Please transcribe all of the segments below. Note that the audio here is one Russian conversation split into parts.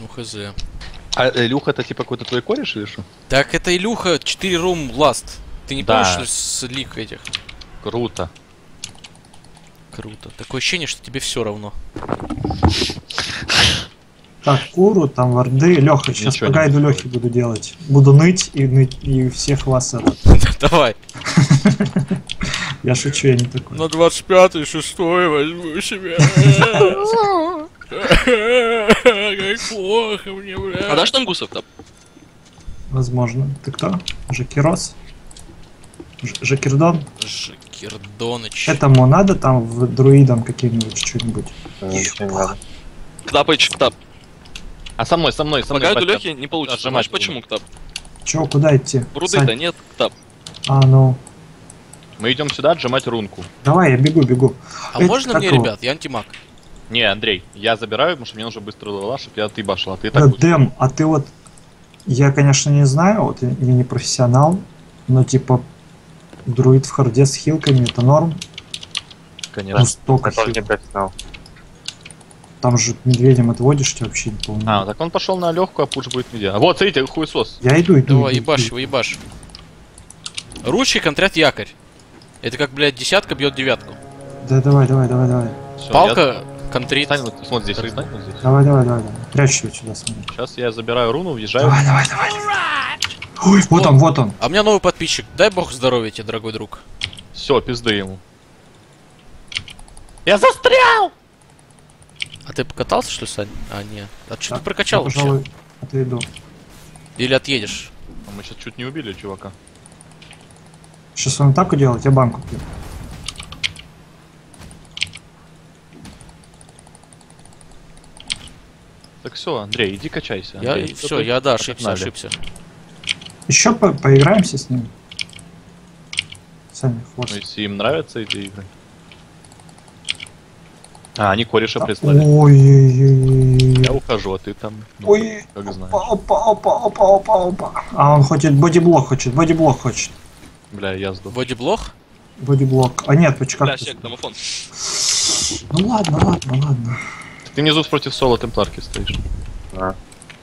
Ну хз. А Илюха это типа какой-то твой кореш или что? Так это Илюха 4 рум ласт. Ты не Да. помнишь, что с лик этих? Круто. Круто. Такое ощущение, что тебе все равно. Так, Куру, там варды. Леха, сейчас Ничего по не гайду будет. Лехи буду делать. Буду ныть и всех вас это. Давай. Я шучу, я не такой. На 25-й, 6-й возьму себя. Как плохо мне, бля. А дашь там гусов там? Возможно. Ты кто? Жакирос? Жакирдон? Жакирдоныч. Этому надо там в друидам каким-нибудь что-нибудь? Ничего не надо. Ктапыч, ктап. А со мной, По гайду батя. Лехи не получится. Отжимать Знаешь почему, ктап? Чё, куда идти? Руды-то Сань. нет, ктап. А, ну. Мы идем сюда отжимать рунку. Давай, я бегу. А Это можно мне, какого? ребят? Я антимаг. Не, Андрей, я забираю, потому что мне нужно быстро левела, чтобы я отъебашил, а ты Да, так будешь. Дэм, а ты вот... Я, конечно, не знаю, вот я не профессионал, но типа друид в харде с хилками это норм. Конечно. Ну, столько Я тоже хил. не профессионал. Там же медведем отводишь, тебя вообще не помню. А, так он пошел на легкую, а пуш будет медиа. Вот, смотрите, хуесос. Я иду. Давай, иду. ебашь его, ебашь. Ручки контрят якорь. Это как, блядь, десятка бьет девятку. Да, давай. Всё, Палка контрит. Стань вот здесь, стань вот здесь. Давай. Прячь его сюда, смотри. Сейчас я забираю руну, въезжаю. Давай. Ой, вот он. А у меня новый подписчик. Дай бог здоровья тебе, дорогой друг. Все, пизды ему. Я застрял! А ты покатался, что ли, Сань? А, нет. А что Так, ты прокачал я, вообще? пожалуй, отойду. Или отъедешь? А мы сейчас чуть не убили чувака. Сейчас он атаку делать, я банку пью. Так все, Андрей, иди качайся. Я, Андрей, все, я, да, ошибся, Погнали. ошибся. Еще поиграемся с ним. Саня, Ну, хвост. если им нравятся эти игры. А, они кореша прислали. Ой. Я ухожу, а ты там, ну, Ой. как знаешь. Опа. А он хочет бодиблок хочет. Бля, я сдох. Бодиблок? Бодиблок. А нет, почему Бля, как? сек, домофон. Ну ладно. Ты внизу против соло темпларки стоишь. А.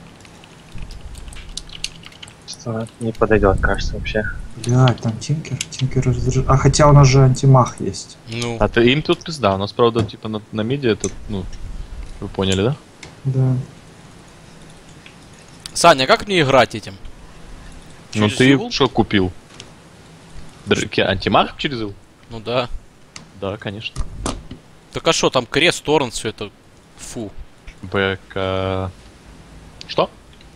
Что не подойдет, кажется, вообще. Блядь, там Тинкер А хотя у нас же антимах есть. Ну, А ты им тут пизда. У нас, правда, типа на медиа тут, ну, вы поняли, да? Да. Саня, а как мне играть этим? Ну Через ты Evil? что купил? Антимаг через Evil? Ну да. Да, конечно. Так а что, там крест, торрент, все это. Фу. БК... Что?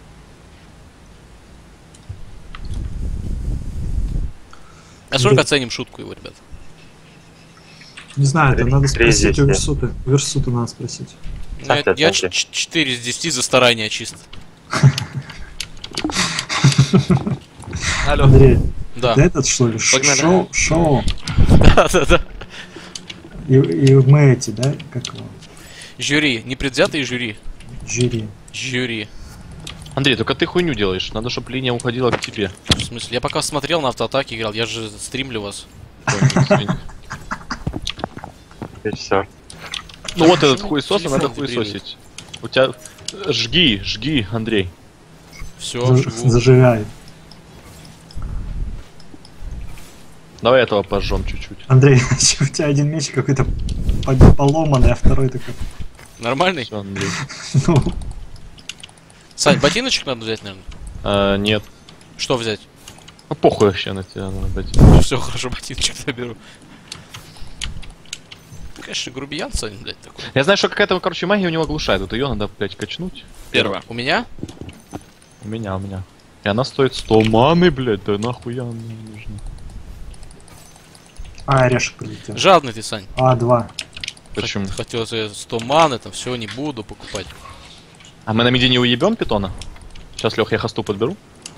А сколько оценим шутку его, ребят? Не знаю, это надо спросить у Кризис. Версута надо спросить. Ну, Ставь я оценки. 4 из 10 за старание чисто. Алло. Андрей, Да. да этот что ли? Погнали. Шоу. Да. И мы эти, да? Как его? Жюри. Непредвзятый жюри. Жюри. Жюри. Андрей, только ты хуйню делаешь. Надо, чтобы линия уходила к тебе. В смысле? Я пока смотрел на автоатаке играл, я же стримлю вас. Понял, извини. И все. Ну вот этот Почему хуесос, телефон надо вибрирует? хуесосить. У тебя... Жги, Андрей. Все, живу. Зажигай. Давай этого пожжем чуть-чуть. Андрей, у тебя один меч какой-то поломанный, а второй такой. Нормальный? Все, Андрей. Ну, Сань, ботиночек надо взять, наверное. Нет. Что взять? Ну похуй вообще на тебя, надо быть. Все, хорошо, ботиночек заберу. Конечно, грубиян, Сань, блядь, такой. Я знаю, что какая-то, короче, магия у него оглушает. Вот ее надо, блядь, качнуть. Первая. У меня? У меня. И она стоит 100 маны, блядь, да нахуя она мне нужна? орешек прилетел. Жадный ты, Сань. А2. Почему? Хотел за 100 маны, там все, не буду покупать. А мы на миде не уебем питона? Сейчас, Лех, я хосту подберу.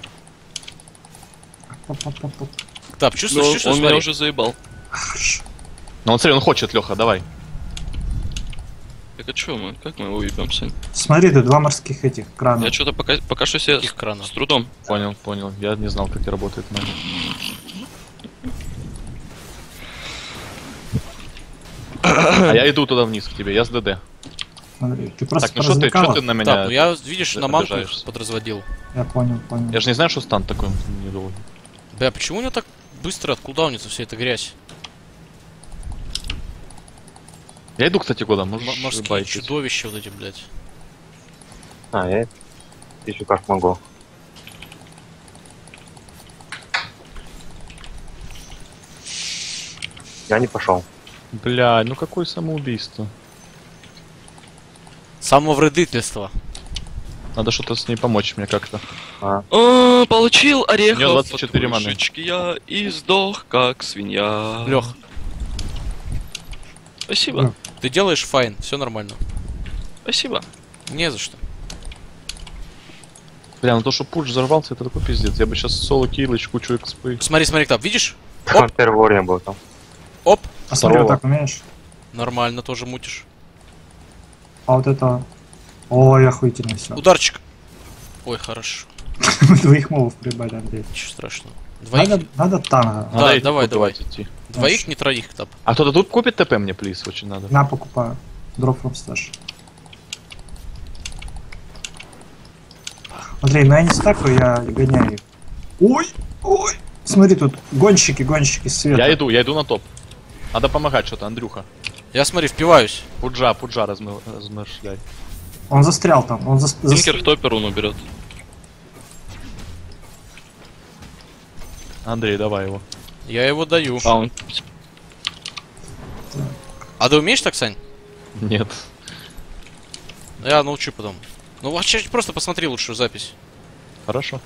Так, чувствуешь, Ну, чувствуешь, он меня смотри. уже заебал. Ну он, смотри, он хочет, Леха, давай. Так а чё мы? Как мы его уебем, Сань? Смотри, ты два морских этих крана. Я что-то пока что себе Каких кранов? с трудом. Понял. Я не знал, как это работает магия. А я иду туда вниз к тебе, я с ДД. Андрей, ты просто Так, ну что ты развлекала? на меня... Так, ну я, видишь, на манку их обижаешься? подразводил. Я понял, понял. Я же не знаю, что стан такой недолгий. Бля, почему у него так быстро откулдаунится вся эта грязь? Я иду, кстати, куда? Можешь Морские байтить. чудовища вот эти, блядь. А, я ищу как могу. Я не пошел. Бля, ну какое самоубийство. Самовредительство. Надо что-то с ней помочь мне как-то. О, получил У орехов неё 24 от маны. крышечки я и сдох, как свинья. Лех, Спасибо, ты делаешь файн, все нормально. спасибо. Не за что. Бля, ну то, что пуш взорвался, это такой пиздец. Я бы сейчас соло киллыч, кучу экспы. Смотри, смотри, Ктап, видишь? Там первый уровень был там. Оп, А смотри, вот Здорово. так умеешь? нормально, тоже мутишь. А вот это... Ой, охуительно все. Ударчик. Ой, хорошо, Мы двоих мовов приебали, Андрей. ничего страшного. Двоих, Надо танго. Да, Надо давай, купить идти. двоих, не троих, Ктап. А кто-то тут купит ТП мне, плиз, очень надо. На, покупаю. Дроп from stash. Андрей, ну я не стакаю, я гоняю их. Ой, ой. Смотри, тут гонщики света. Я иду на топ. Надо помогать что-то, Андрюха. Я, смотри, впиваюсь. Пуджа размышляй. Он застрял там. Он Тинкер топер он уберет. Андрей, давай его. Я его даю. А, он... А ты умеешь так, Сань? Нет. Я научу потом. Ну, вообще, просто посмотри лучшую запись. Хорошо.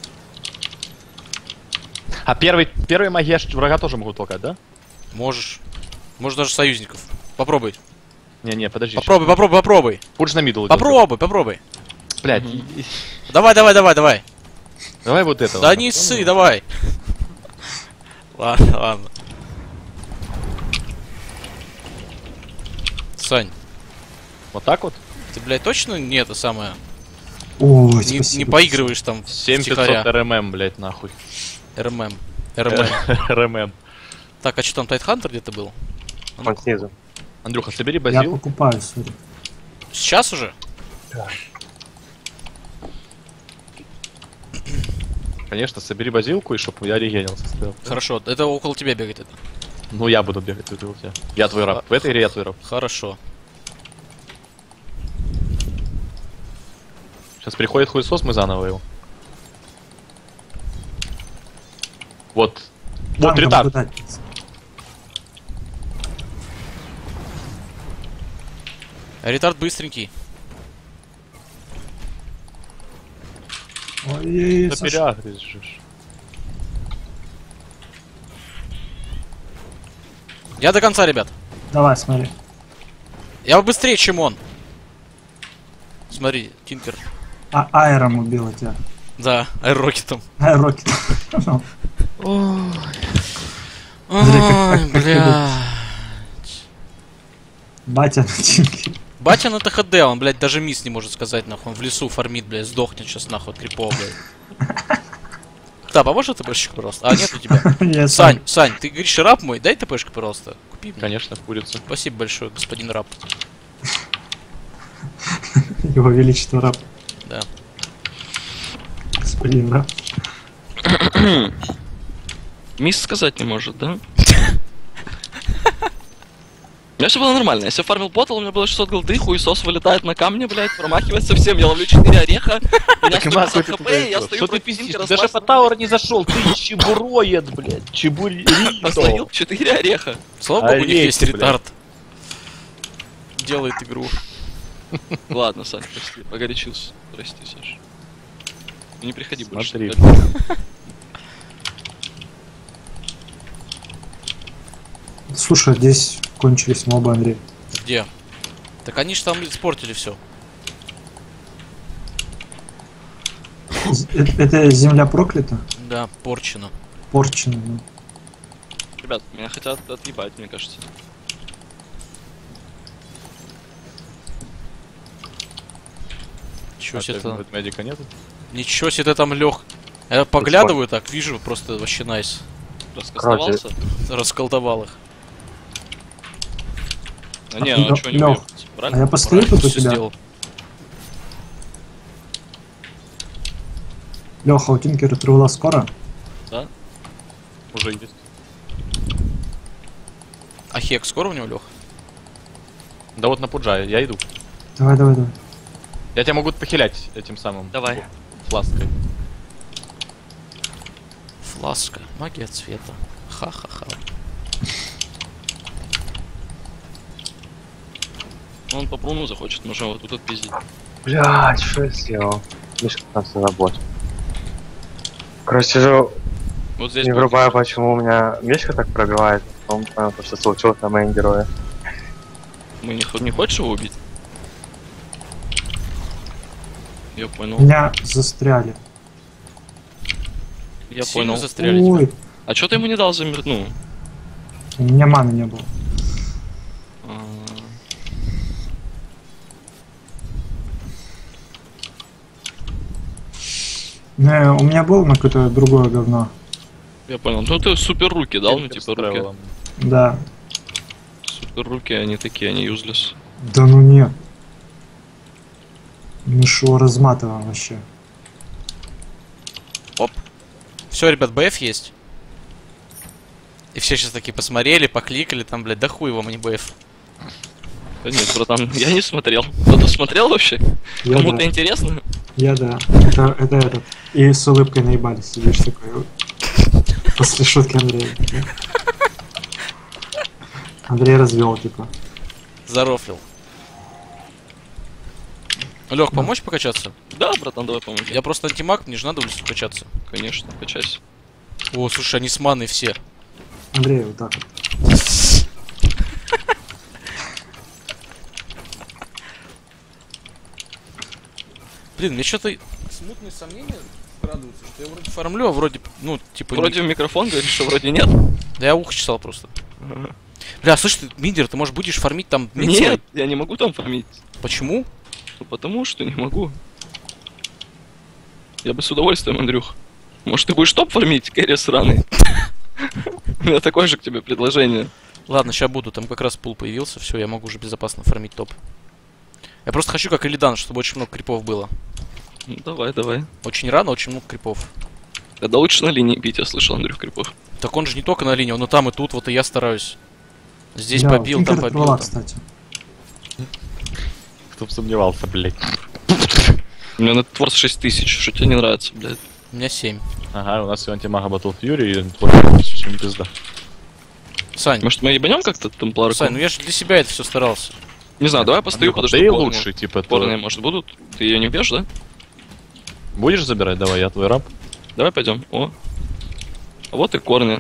А первый магия врага тоже могут толкать, да? Можешь. Можешь даже союзников. Попробуй. Не, подожди. Попробуй, попробуй, попробуй. Пуш на мидл. Попробуй, попробуй. Блять. Давай, давай, давай, давай. Давай вот этого. Да не ссы, давай. Ладно, ладно. Сань, Вот так вот? ты, блядь, точно не это самое? Ой, Не, спасибо. не поигрываешь там 7500 РММ, блять, нахуй. РММ. РММ. РММ. Так, а что там, Тайтхантер где-то был? А Он ну-ка. снизу. Андрюха, собери Я базил. покупаю, сори. Сейчас уже? Конечно, собери базилку, и чтобы я регенился. Стоял. Хорошо, это около тебя бегает это. Ну я буду бегать тут у тебя. Я твой раб. В этой игре я твой раб. Хорошо. Сейчас приходит хуесос, мы заново его. Вот. Вот Танго ретард. могу дать. Ретард быстренький. Ой, Да Саша. переагришь. Я до конца, ребят. Давай, смотри. Я быстрее, чем он. Смотри, Тинкер. А аэром убила тебя. Да, аэророкетом. Аэрокет. Ой, бля. Батя на тинке. Батя на ТХД, он, блядь, даже мисс не может сказать, нахуй. Он в лесу фармит, блядь, сдохнет сейчас, нахуй, от крипов, блядь. Да, поможешь ТПшечку, пожалуйста? А, нет у тебя. Я Сань, Сань, ты говоришь, раб мой, дай ТПшку, пожалуйста. Купи мне. Конечно, курица. Спасибо большое, господин раб. Его величество раб. Да. Господин раб. Мисс сказать не может, да? У меня все было нормально. Если фармил ботл, у меня было 600 голды, хуесос вылетает на камни, блядь, промахивает совсем. Я ловлю 4 ореха, у меня 150 хп, и я стою Что ты против пиздишь? Тинкера Ты с даже по Ластом. тауэр не зашел, ты чебуроед, блядь. Остановил Чебурито. 4 ореха. Слава богу, у них Орехи, есть блядь. ретард. Делает игру. Ладно, Сань, прости, погорячился. Прости, Саш. Не приходи больше. Смотри. Слушай, здесь кончились мобы, Андрей. Где? Так они же там испортили все. Это земля проклята? Да, порчено. Порчена. Ну. Ребят, меня хотят отъебать, мне кажется. Ничего себе там. Медика нету? Ничего себе ты там лег. Я поглядываю так, вижу, просто вообще найс. Раскастовался. Расколдовал их. А, не, Лёх, а чего не Лёх, уебаться, А правильно? я постою Правильно тут у всё тебя. сделал. Леха, у Тинкера тревела скоро? Уже есть. А хек скоро у него, Лех? Да вот на Пуджае, я иду. Давай, давай, давай. Я тебя могу похилять этим самым. Давай. Флаской. Фласка. Магия цвета. Ха-ха-ха. Он по пруну захочет, можем вот тут отпиздить. Блядь, что я сделал? Мишка нас забот. Короче, сижу, Вот здесь не будет. врубаю, почему у меня мечка так пробивает. Потом понял, что случилось на моем герое. Мы не хочешь его убить? Я понял. Меня застряли. Я Сильно понял. застряли тебя. Ой, А чё ты ему не дал замер... Ну, у меня маны не было. а, Не, у меня было на какое-то другое говно. я понял. Ну ты супер руки дал, ну типа руки. Да. Супер руки, они такие, они юзлес. Да ну нет. Мишу разматываем вообще. Все, ребят, БФ есть. И все сейчас такие посмотрели, покликали, там, блядь, да хуй вам, а не БФ. Да нет, братан, я не смотрел. Кто-то смотрел вообще? Я Кому-то да. интересно? Я да. Это этот. И с улыбкой наебались, сидишь такой. вот. После шутки Андрея. Андрей развел, типа. Зарофлил. Лех, помочь покачаться? Да, братан, давай помоги. Я просто антимаг, мне же надо в лесу качаться. Конечно, качайся. О, слушай, они с маной все. Андрей, вот так вот. Блин, мне что-то смутные сомнения скрадываются, что я вроде фармлю, а вроде, ну, типа... Вроде в микрофон говоришь, что вроде нет. Да я ухо чесал просто. Бля, слышь, ты, Миндер, ты, может, будешь фармить там мид Нет, свой? я не могу там фармить. Почему? Ну, потому что не могу. Я бы с удовольствием, Андрюх. Может, ты будешь топ фармить, Кэрри сраный? У меня такое же к тебе предложение. Ладно, сейчас буду, там как раз пул появился, все, я могу уже безопасно фармить топ. Я просто хочу как Илидан, чтобы очень много крипов было. Ну, давай, давай. Очень рано, очень много крипов. Тогда лучше на линии бить, я слышал, Андрюх Крипов. Так он же не только на линии, он и там, и тут, вот и я стараюсь. Здесь Бля, побил, там Тинкер побил. тролла, там. кстати. Кто бы сомневался, блядь. У меня на Творс 6000, что тебе не нравится, блядь? У меня 7. Ага, у нас и антимага Battle Fury, и твой чем пизда. Сань, Может, мы ебанем как-то темпларку? Сань, ну я же для себя это все старался. Не знаю, давай я постою, Андрюха, подожду. ты корни. лучший, типа, Корни, может, будут? Ты ее не убьешь, да? Будешь забирать? Давай, я твой раб. Давай пойдем. О. А вот и корни.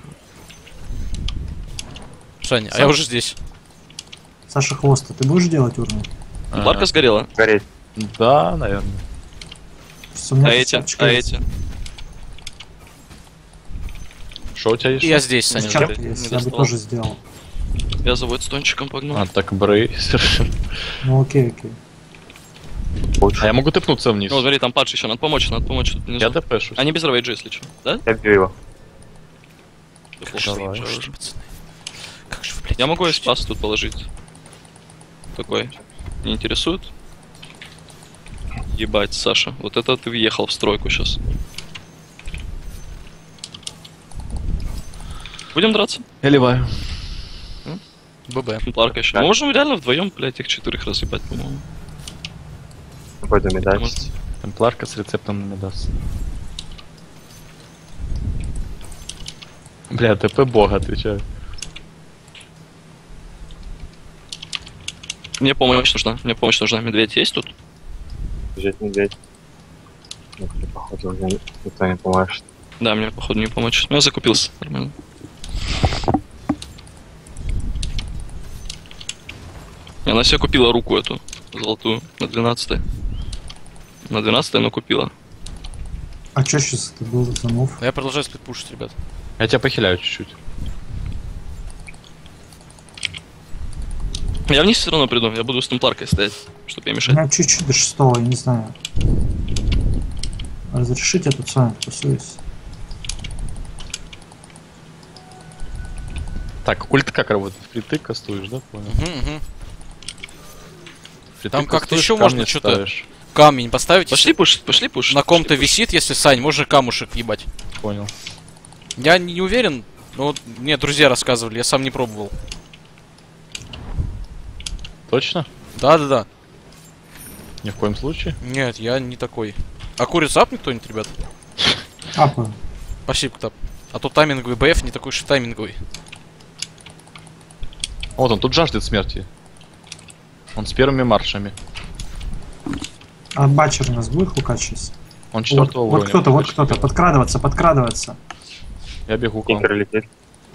Сань, а я уже здесь. Саша Хвоста, ты будешь делать урну? Темпларка сгорела. Гореть. Да, наверное. Просто у меня А тут эти? чаточка А есть. эти? Ну, Что у тебя есть? И я здесь, Саня. Чат уже. есть, не я бы достал. тоже сделал. Я за Вайтстончиком погнал. А, так брей, совершенно. Ну окей, окей. А я могу тыпнуться вниз. Ну, смотри, там падший еще, надо помочь тут внизу. Я депешусь. Они без рейджа, если что. Да? Я бью его. Как же вы Давай. можете, пацаны? Как же вы, блядь, Я могу и можете? спас тут положить. Такой. Не интересует? Ебать, Саша. Вот это ты въехал в стройку сейчас. Будем драться? Я ливаю. ББ. Темпларка еще. Да. Мы можем реально вдвоем, блядь, их 4 разъебать, по-моему. Пойду медаль. Может, Темпларка с рецептом на медас. Бля, ТП бога, отвечаю. Мне помощь нужна. Мне помощь нужна. Медведь есть тут? Бежит медведь. Ну, ты, походу, уже никто не поможет. Да, мне походу не помочь. Ну, я закупился. Нормально. И она себе купила руку эту. Золотую. На 12-й. На 12-й она купила. А чё сейчас это был за мув? А я продолжаю сплитпушить, ребят. Я тебя похиляю чуть-чуть. Я вниз все равно приду. Я буду с темпларкой стоять, чтобы я У мешать. меня чуть-чуть до 6-го, я не знаю. Разрешите, я тут с вами тусуюсь. Так, ульт как работает? Впритык кастуешь, да? Понял. Угу, угу. Ты Там как-то кастуешь, еще камни можно что-то- ставишь. Камень поставить. Пошли пушить, пошли пушить. На ком-то пошли висит, если Сань, можно камушек ебать. Понял. Я не уверен, но вот мне друзья рассказывали, я сам не пробовал. Точно? Да-да-да. Ни в коем случае. Нет, я не такой. А курицу апнет кто-нибудь, ребят? Апаю. Спасибо, Ктап. А то тайминговый БФ не такой уж и тайминговый. Вот он тут жаждет смерти. Он с первыми маршами. А бачер у нас будет хукать сейчас? Он Вот, 4-го уровня. вот кто-то. Подкрадываться. Я бегу к вам. Тинкер летит.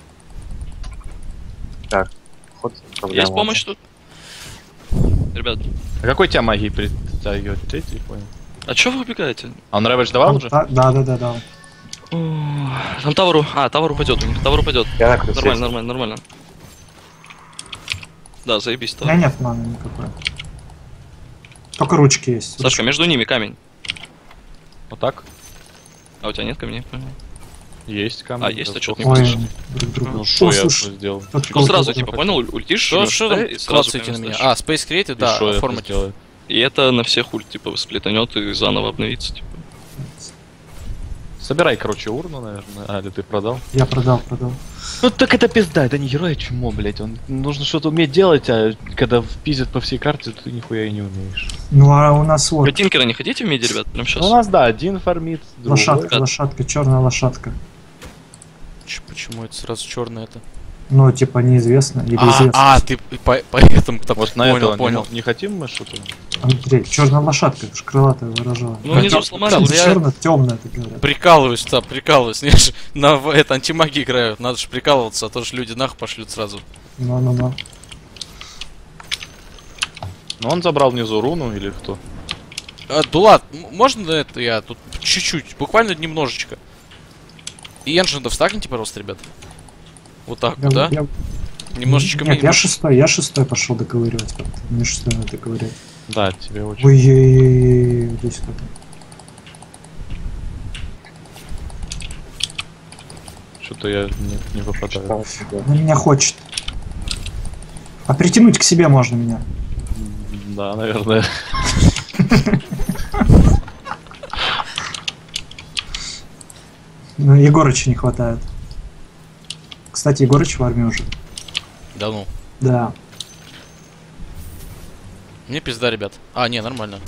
Так, ход проблема. Есть помощь тут? Ребят, А какой тебя магии притягивает? Третий, понял. а чё вы убегаете? А он рэвэдж давал уже? Да. Там тавру. А, тавр упадет у них. Тавр упадет. Я накрыл Нормально. Да, заебись У меня тавр. нет маны никакой. Только ручки есть. Сашка, между ними камень. Вот так? А у тебя нет камней? Понял. Есть камень. А, есть, а чё ты не Ой, пустишь? друг друга. Ну что я слушай, сделал? тут Ну кого-то сразу, уже типа, хотел. понял, ультишь, Что жмёшь там и сразу клацаете на камень меня? ставишь. А, Space Created, И да, шо это оформить. сделает? И это на всех ульт, типа, сплетанет и заново обновится, типа. Собирай, короче, урну, наверное. А, это ты продал? Я продал. Ну так это пизда, это не герой, а чмо, блять. Он нужно что-то уметь делать, а когда впиздят по всей карте, ты нихуя и не умеешь. Ну а у нас вот Вы Тинкера не хотите в миде, ребят, прям Ну, у сейчас? нас, да, один фармит, другой. лошадка, черная лошадка. Почему это сразу черное это? Ну, типа, неизвестно или известно. Ты поэтому так Вот на это понял. не хотим мы что-то? Андрей, черная лошадка, это ж крылатая выражала. Ну, внизу сломали, Там вот я- черная, темная, так говорят. Прикалываюсь, да, прикалываюсь. Я же это антимаги играю, надо же прикалываться, а то же люди нахуй пошлют сразу. Ну. Ну он забрал внизу руну или кто? Дулат, можно это я тут чуть-чуть, буквально немножечко. И энджинов стакните, пожалуйста, ребят. Вот так, да? Немножечко Нет, мне... я шестой пошел доковыривать как-то. Мне шестой надо доковырять. Да, тебе очень. Ой, здесь как-то. Что-то я не попадаю. Что себе. Он меня хочет. А притянуть к себе можно меня. Да, наверное. Ну, Егорыча не хватает. Кстати, Егорыч в армии уже. Да ну. Да. Мне пизда, ребят. А, не, нормально.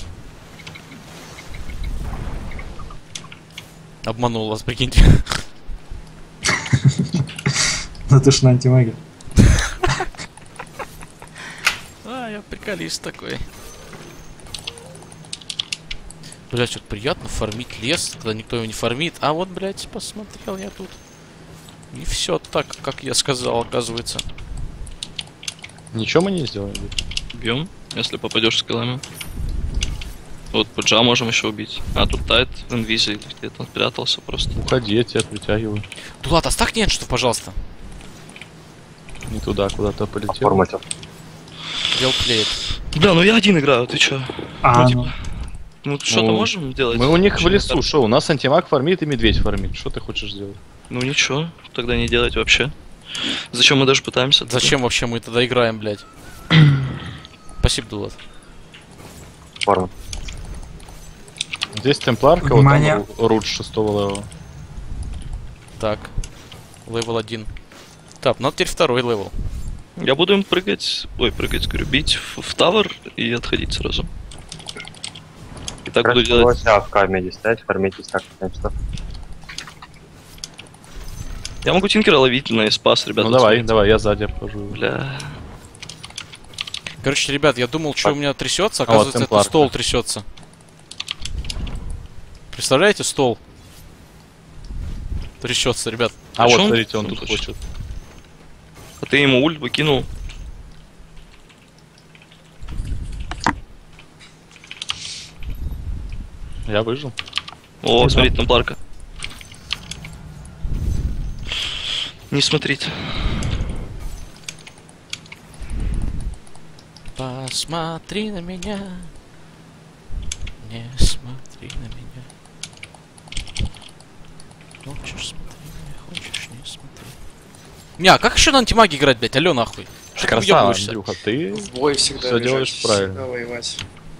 Обманул вас, прикиньте. Ну ты ж на антимаге. А, я приколист такой. Блять, вот приятно фармить лес, когда никто его не фармит. А вот, блять, посмотрел я тут. Не все так, как я сказал, оказывается. Ничего мы не сделали. Бьем, если попадешь скиллами. Вот Пуджа можем еще убить. А тут Тайт в инвизе где-то спрятался просто. Уходи, я тебя притягиваю. Дулат, оставь нет, что, пожалуйста. Не туда, куда-то полетел. Форматил. Велплеет. Да, ну я один играю, ты чё? А, Ну, ну, типа, ну что-то Ну, можем делать? Мы у них в Вообще, лесу, так. что? У нас антимаг фармит и медведь фармит. Что ты хочешь сделать? Ну ничего, тогда не делать вообще. Зачем мы даже пытаемся? тогда? Зачем вообще мы тогда играем, блять? Спасибо, Дулат. Форма. Здесь темпларка, Внимание. вот там рут 6-го левела. Так. Левел 1. Так, ну теперь второй левел. Я буду им прыгать, говорю, бить в тавер и отходить сразу. И так буду делать. В камере стоять, фармитесь так, что. Я могу Тинкера ловить на спас, ребята. Ну давай, смотрите. давай, я сзади обхожу. Бля. Короче, ребят, я думал, что у меня трясется, вот оказывается, это темпларка. стол трясется. Представляете, стол? Трясется, ребят. А А вот, чё он смотрите, он тут тут хочет? хочет. А ты ему ульт выкинул. Я выжил. О, смотрите, там пларка. Не смотрите. Посмотри на меня. Не смотри на меня. Хочешь смотри, не хочешь не смотри. Не, а как еще на антимаге играть, блять? Алё, нахуй. Что ты Красава, въебываешься? Андрюха, ты В бой всегда всё бежать, делаешь правильно. всегда воевать.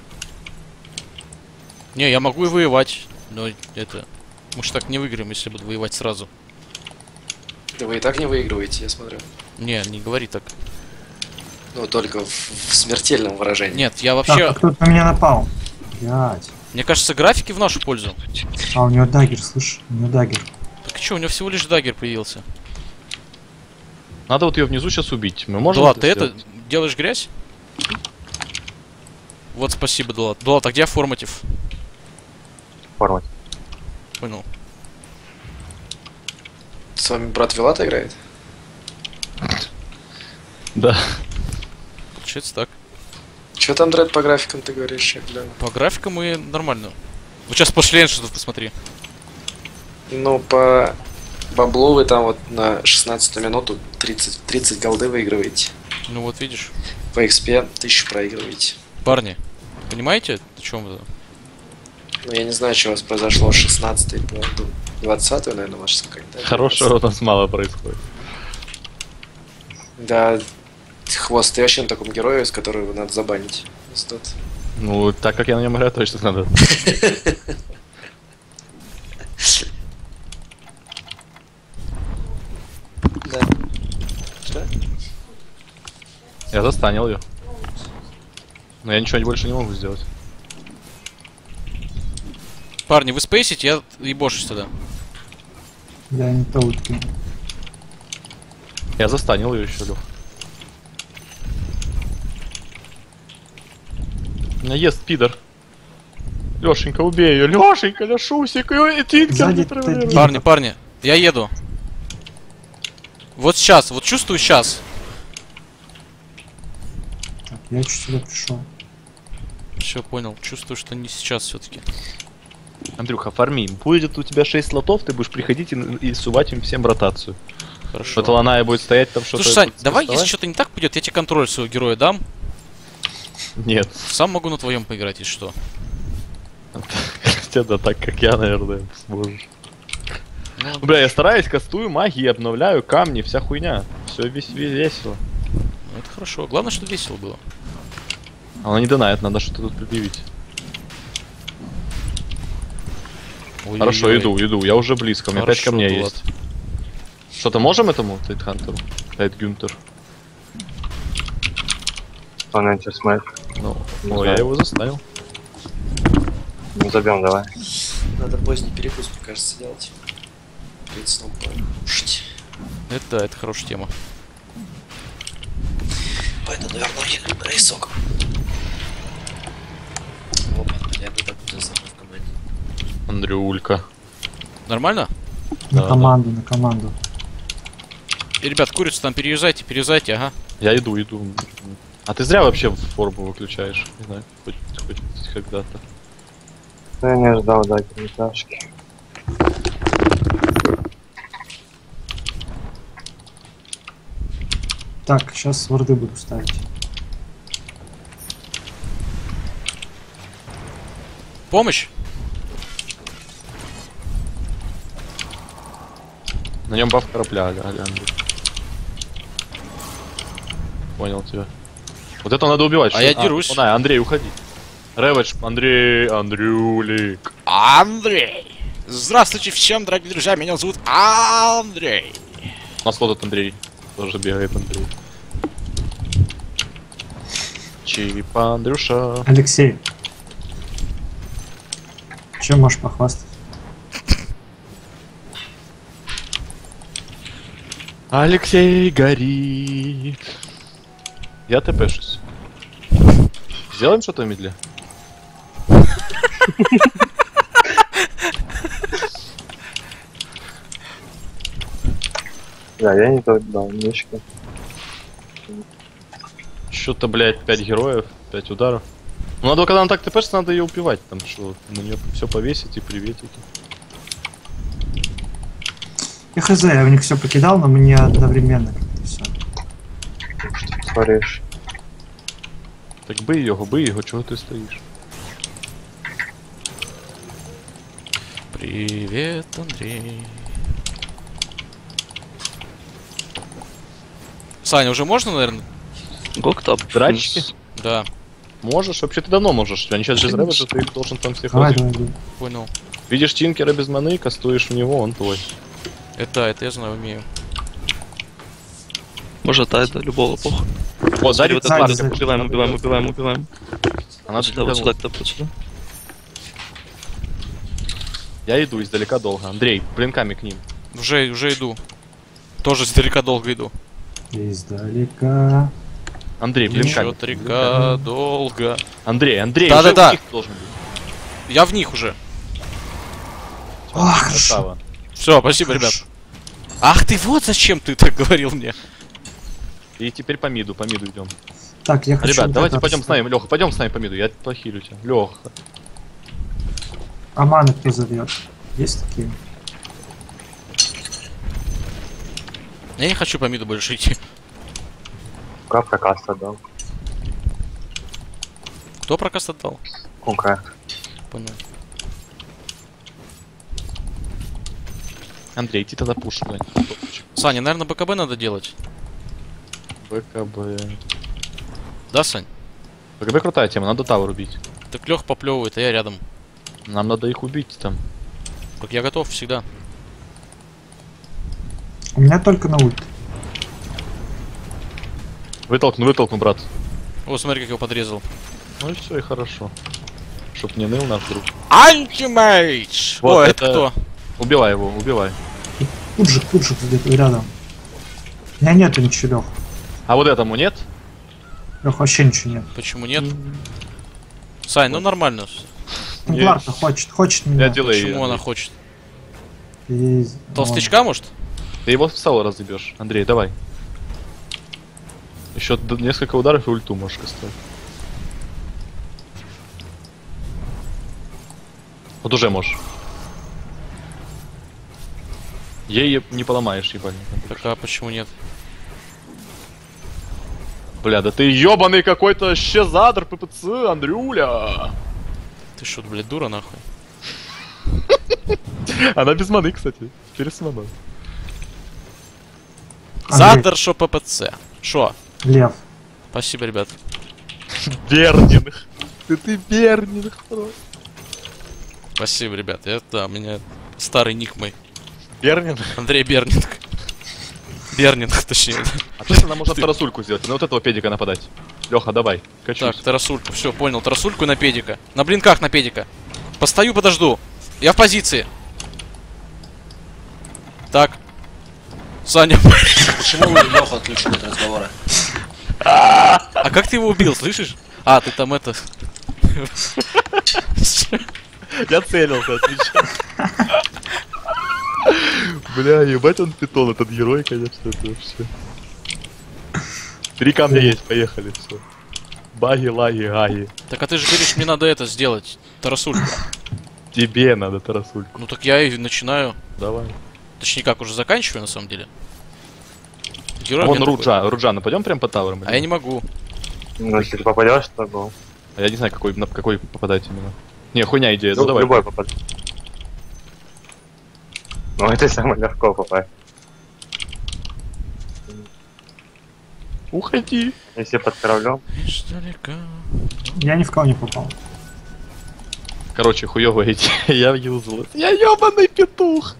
Не, я могу и воевать, но это... Мы ж так не выиграем, если буду воевать сразу. Да вы и так не выигрываете, я смотрю. Не, не говори так. Ну, только в смертельном выражении. Нет, я Так, вообще... а кто-то на меня напал. Блядь. Мне кажется, графики в нашу пользу. А у него дагер, слышь? У него дагер. Так что, у него всего лишь дагер появился. Надо вот ее внизу сейчас убить. Мы Можем можем Дулат, ты это сделать? делаешь грязь? Вот спасибо, Дулат. Дулат, а где форматив? Формать. Понял. С вами брат Вилата играет? Да. Получается так. Че там, Дред, по графикам ты говоришь, я гляну? По графикам и нормально. Вот сейчас пошли Эншентов, посмотри. Ну, по баблу вы там вот на 16 минуту 30 голды выигрываете. Ну вот видишь. По XP 1000 проигрываете. Парни, понимаете, о чем это? Ну, я не знаю, что у вас произошло с 16 по 20, наверное, может, сколько-то. Хорошего у нас мало происходит. Да, Хвост, ты вообще на таком герое, с которого надо забанить. Тут. Ну, так как я на нем играю, точно надо. Да. Что? Я застанил ее. Но я ничего больше не могу сделать. Парни, вы спейсите, я ебошусь тогда. Я не то утки. Я застанил ее еще, Лех. Меня ест пидор. Лешенька, убей ее. Лешенька, Лешусик, и Тинкер Сзади не травмирует. ты- Парни, парни, я еду. Вот сейчас, вот чувствую сейчас. Так, я чуть сюда пришел. Все, понял. Чувствую, что не сейчас все-таки. Андрюха, фарми. Будет у тебя 6 слотов, ты будешь приходить и сувать им всем ротацию. Хорошо. Что-то Ланая будет стоять там, что-то... Слушай, Сань, будет давай, если доставать. что-то не так пойдет, я тебе контроль своего героя дам. Нет. Сам могу на твоем поиграть, если что. Да так, как я, наверное, сможешь. Бля, я стараюсь, кастую магии, обновляю камни, вся хуйня. Все весело. Ну, это хорошо. Главное, что весело было. Она не донает, надо что-то тут предъявить. Ой-ой-ой. Хорошо, иду, я уже близко, у меня 5 Хорошо, камней Влад. есть. Что-то можем этому, Тайтхантеру? Тайтгюнтер? Он антисмайк. Ну, Не о, знаю. я его заставил. Не забьем, давай. Надо поздний перекус, мне кажется, делать. Перед сном покушать. Это да, это хорошая тема. Пойду, наверное, рейсок. Опа, я бы так уже сам в команде. Андрюлька. Нормально? На Да, команду, на команду. И, ребят, курицу там переезжайте, ага. Я иду. А ты зря вообще форму выключаешь. Не знаю, хоть когда-то. Я не ждал, да, перетяжки. Так, сейчас ворды буду ставить. Помощь? На нем баф корабля, Андрей. Понял тебя. Вот это надо убивать. А я дерусь. Андрей, уходи. Рэвэдж, Андрюлик. Андрей! Здравствуйте всем, дорогие друзья, меня зовут Андрей. У нас вот этот Андрей. Тоже бегает Андрей. Чип, Андрюша. Алексей. Чем можешь похвастать? Алексей горит. Я ТПшусь. Сделаем что-то в медле? Да, я не тот дал, мишки. Что-то, блядь, 5 героев, 5 ударов. Ну надо, когда она так ТПшится, надо ее убивать. Там что, на нее все повесить и приветики. Я хз, я в них все покидал, но мне одновременно как-то все. Что ты творишь? Так бий його, чого ти стоїш? Привет, Андрей. Саня, уже можно, наверное, Гок топ. Драчки? Да, Можешь? Вообще ты давно можешь. Они сейчас без рэва, ты их должен там всех Давай, возить. давай, давай. понял. Видишь Тинкера без маны, кастуешь в него, он твой. Это я знаю, умею. Может, это любого похуй. Вот, сзади Вот вот сзади, это сзади. убиваем. Она Сюда, вот сюда, вот сюда. Я иду издалека долго. Андрей, блинками к ним. Уже иду. Тоже издалека долго иду. Издалека. Андрей, блинками. Течет река долго. Андрей, Да-да-да. уже у них должен быть. Я в них уже. О, хорошо. Красава. Все, спасибо, ребят. Ах ты, вот зачем ты так говорил мне. И теперь по миду идем. Так, я хочу... Ребят, вот давайте это пойдем с оставить. нами, Леха, пойдем с нами по миду, я похилю тебя. Леха. А маны кто зовет? Есть такие? Я не хочу по миду больше идти. Капка каста, да. Кто прокаст отдал? Кунка. Понял. Андрей, иди тогда пуш куда-нибудь. Саня, наверное, БКБ надо делать. БКБ. Да, Сань? БКБ крутая тема, надо тавер убить. Так Лех поплевывает, а я рядом. Нам надо их убить там. Так я готов всегда. У меня только на ульт. Вытолкну, брат. О, смотри, как его подрезал. Ну и все, и хорошо. Чтоб не ныл наш друг. Антимейдж! Вот О, это- это кто? Убивай его, убивай. Тут же где-то рядом. У меня нету ничего, Лех. А вот этому нет? Лех, вообще ничего нет. Почему нет? Сань, ну нормально. Темплар-то хочет меня. Я делаю Почему её, она Андрей. хочет? И- Толстячка, может? Ты его в сало разъебешь. Андрей, давай. Еще несколько ударов и ульту можешь кастовать. Вот уже можешь. Ей не поломаешь, ебальник. Так а почему нет? Бля, да ты ебаный какой-то щезадр ППЦ, Андрюля! Ты что, блядь, дура нахуй? Она без маны, кстати. Пересмана. Андрей, Задер шо ППЦ. Шо? Лев. Спасибо, ребят. Берниных. Ты Берниных просто. Спасибо, ребят. Это у меня старый ник мой. Берниных? Андрей Бернинг. Бернинг, точнее. А точно нам можно тарасульку сделать, на вот этого педика нападать. Леха, давай, качусь. Так, тарасульку, все, понял. Тарасульку на педика. На блинках на педика. Постою, подожду. Я в позиции. Так. Саня. Почему Леха отключен от разговора? А как ты его убил, слышишь? А, ты там это... Я целился, отвечаю. Бля, ебать он питон, этот герой, конечно, это вообще. 3 камня есть, поехали, все. Баги, лаги, гаги. Так, а ты же говоришь, мне надо это сделать. Тарасульку. Тебе надо тарасульку. Ну так я и начинаю. Давай. Точнее, как, уже заканчиваю, на самом деле. Герой Вон у меня такой. Руджа, нападем прям по таверам? А я не могу. Ну, если ты попадешь, то гол. А я не знаю, на какой попадать именно. Не, хуйня идея, ну давай. Любой попадет. Ну, это самое легко попасть. Уходи. Если под кораблем. Издалека. Я ни в кого не попал. Короче, хуёвая идея, я юзал. Я ёбаный петух.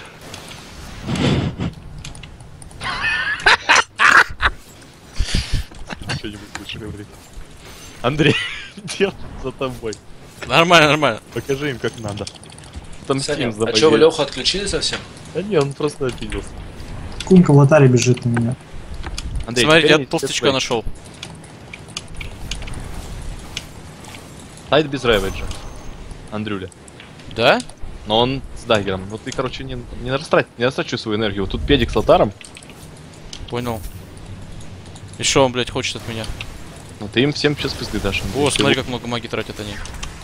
Что-нибудь лучше говорить. Андрей, дело за тобой. Нормально, нормально. Покажи им, как надо. Там Саня, Steam а чё, вы Леху отключили совсем? Да не, он просто обиделся. Кунка в лотаре бежит на меня. Андрей, Смотри, теперь я они толстячка теперь нашел. Сайт без рэвиджа. Андрюля. Да? Но он с даггером. Ну ты, короче, не растрачивай свою энергию. Вот тут педик с алтаром. Понял. И что он, блядь, хочет от меня? Ну ты им всем сейчас пизды дашь. Андрей. О, смотри, как много магии тратят они.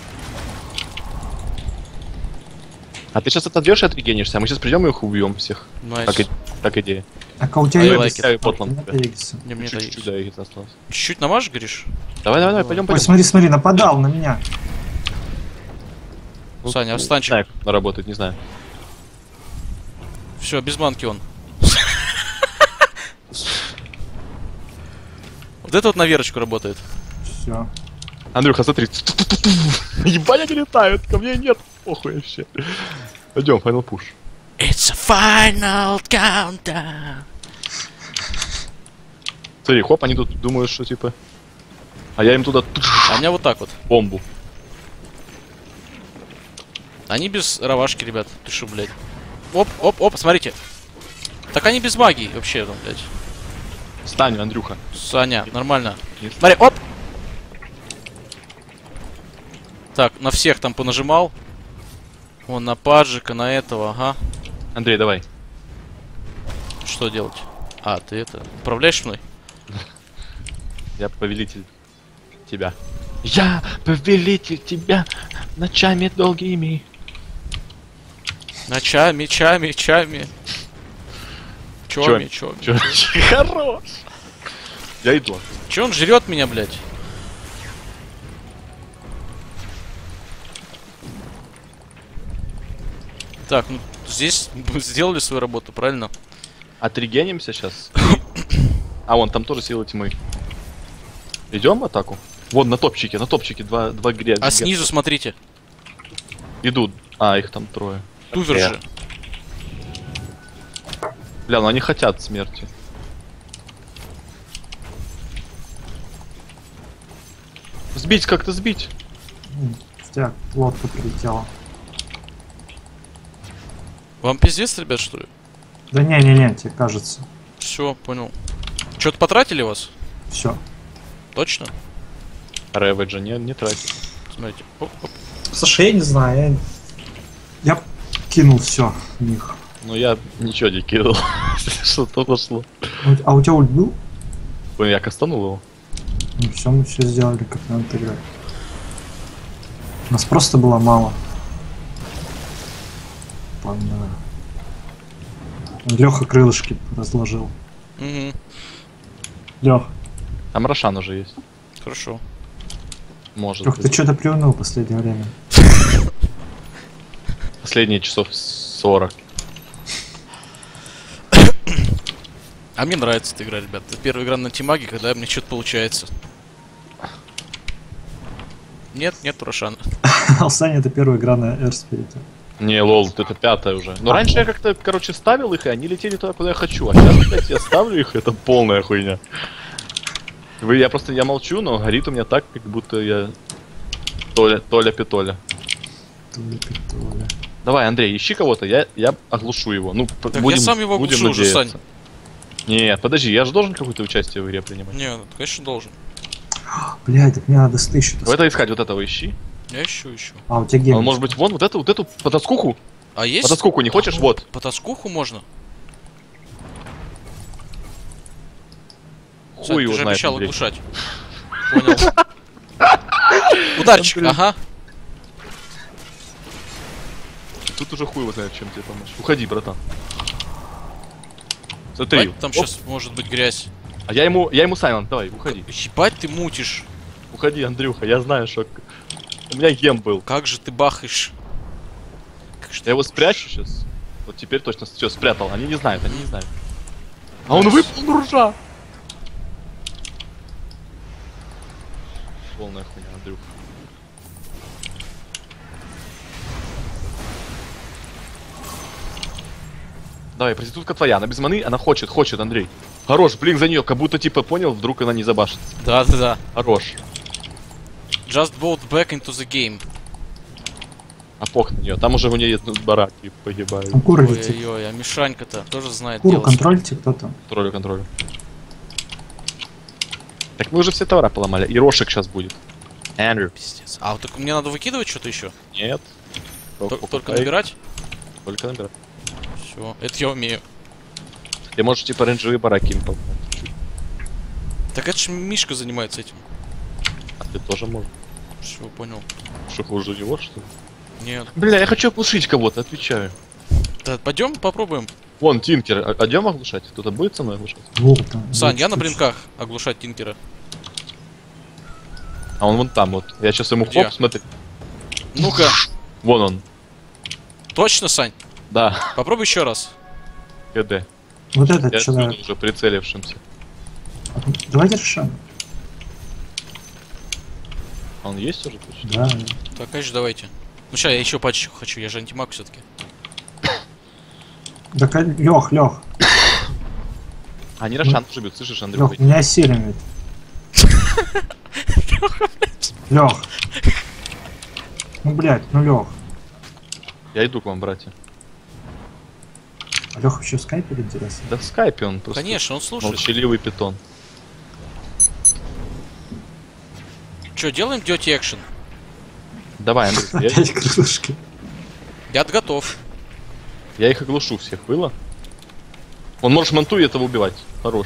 А ты сейчас отойдешь и отрегенишься, а мы сейчас придем и их убьем всех. Найс. Так идея. А у тебя I Эгис? like it. Потланд. Нет Эгиса. Не, мне это Чуть-чуть, да, их осталось. Чуть-чуть намажешь, говоришь? Давай, пойдем, Ой, пойдем. смотри, смотри, нападал на меня. Саня, Не встанчик. знаю, как она работает, не знаю. Все, без манки он. Вот это вот на Верочку работает. Все. Андрюха, смотри. Ебать, они летают, ко мне нет. Похуй вообще. Пойдем, final push. It's a final countdown. Смотри, хоп, они тут думают, что типа... А я им туда А у меня вот так вот. бомбу. Они без равашки, ребят. Ты шо, блядь? Оп, оп, оп, смотрите. Так они без магии вообще, там, блядь. Встань, Андрюха. Саня, нормально. Нет. Смотри, оп! Так, на всех там понажимал. Вон, на Паджика, на этого, ага. Андрей, давай. Что делать? А, ты это... Управляешь мной? Я повелитель тебя. Я повелитель тебя ночами долгими. Ночами, чами, чами. Чоми, чоми. Чё? Хорош. Я иду. Че он жрет меня, блядь? Так, ну здесь мы сделали свою работу, правильно? Отрегенимся сейчас. А, вон, там тоже сила тьмы. Идем в атаку? Вон, на топчике два грязь. А снизу смотрите. Идут. А, их там трое. Тувер же. Бля, ну они хотят смерти. Сбить как-то, сбить. В тебя лодка прилетела. Вам пиздец, ребят, что ли? Да не-не-не, тебе кажется. Все, понял. Что-то потратили вас? Все. Точно? Рэвиджа не тратит. Смотрите. Оп, оп. Слушай, я не знаю, я кинул все в них. Ну я ничего не кинул. Что-то пошло. А у тебя ульт был? Ой, я кастанул его. Ну все, мы все сделали, как надо играть. Нас просто было мало. Ладно. Леха крылышки разложил. Угу. Лех, Там Рошан уже есть. Хорошо. Может Лех, ты быть. что-то приуныл в последнее время. Последние часов 40. А мне нравится эта игра, ребят. Это первая игра на Тимаге, когда мне что-то получается. Нет, нет, Рошана. Алсане это первая игра на Эрспирите. Не, лол, это 5-я уже. Но раньше я как-то, короче, ставил их, и они летели туда, куда я хочу. А сейчас, блядь, я ставлю их, это полная хуйня. Я молчу, но горит у меня так, как будто я... Толя-питоля. Туля-питоля. Давай, Андрей, ищи кого-то, я оглушу его. Ну, Так я сам его оглушу уже, Сань. Нет, подожди, я же должен какое-то участие в игре принимать. Не, ну, конечно, должен. Блядь, так мне надо стыщу. Вот это искать, вот этого ищи. Я ищу. А, у тебя А гейм. он может быть вон, вот эту потаскуху. А есть? Потаскуху не хочешь? Вот. По тоскуху можно? Сань, Хуй ты его же знает, обещал Андрей. оглушать. Понял. Ударчик, ага. Тут уже хуй его знает, чем тебе помочь. Уходи, братан. Смотри. Ебать, там Оп. сейчас может быть грязь. А я ему Саймон, давай, уходи. Ебать, ты мутишь. Уходи, Андрюха, я знаю, что... У меня гем был. Как же ты бахаешь? Как же Я его спрячу сейчас. Вот теперь точно все спрятал. Они не знают. А он выпал ружа. Полная хуйня, Андрюха. Давай, проститутка твоя, она без маны, она хочет, Андрей. Хорош, блин, за нее, как будто типа понял, вдруг она не забашится. Да. Хорош. Just vote back into the game. А пох на нее, там уже у нее бараки погибают. Там кура летит. Ой-ой-ой, а Мишанька-то тоже знает Куру дело. контролите, кто там? Контролю. Так мы уже все товара поломали, и Рошек сейчас будет. Эндрю. Пиздец. А вот так мне надо выкидывать что-то еще? Нет. Только набирать? Только набирать. Все, это я умею. Ты можешь типа рейнджевые бараки им поломать. Так это ж Мишка занимается этим. А ты тоже можешь. Все, понял. Что хуже него, что ли? Нет. Бля, я хочу оглушить кого-то, отвечаю. Да, пойдем попробуем. Вон, Тинкер, идем оглушать? Кто-то будет со мной оглушать? Вот там. Сань, вот я на чуть-чуть. блинках оглушать Тинкера. А он вон там вот. Я сейчас ему Где? хоп, смотри. Ну-ка, Вон он. точно, Сань? Да, Попробуй еще раз. КД. Вот этот Я что-то. отсюда уже прицелившимся. Давайте решим. А он есть уже точно? Да. Так, конечно, давайте. Ну сейчас я еще пачечку хочу, я же антимаг все-таки. Так, Лех, А, они Рошан тоже бьют, слышишь, Андрей? Лех, меня силимит. Лех. Ну, блядь, ну, Лех. Я иду к вам, братья. А Леха вообще в скайпе или интересно? Да в скайпе он просто. Конечно, он слушает. Молчаливый питон. Че, делаем dirty action? Давай, Андрей, Опять крылышки. Я готов. я их оглушу всех, было? Он может манту и этого убивать. Хорош.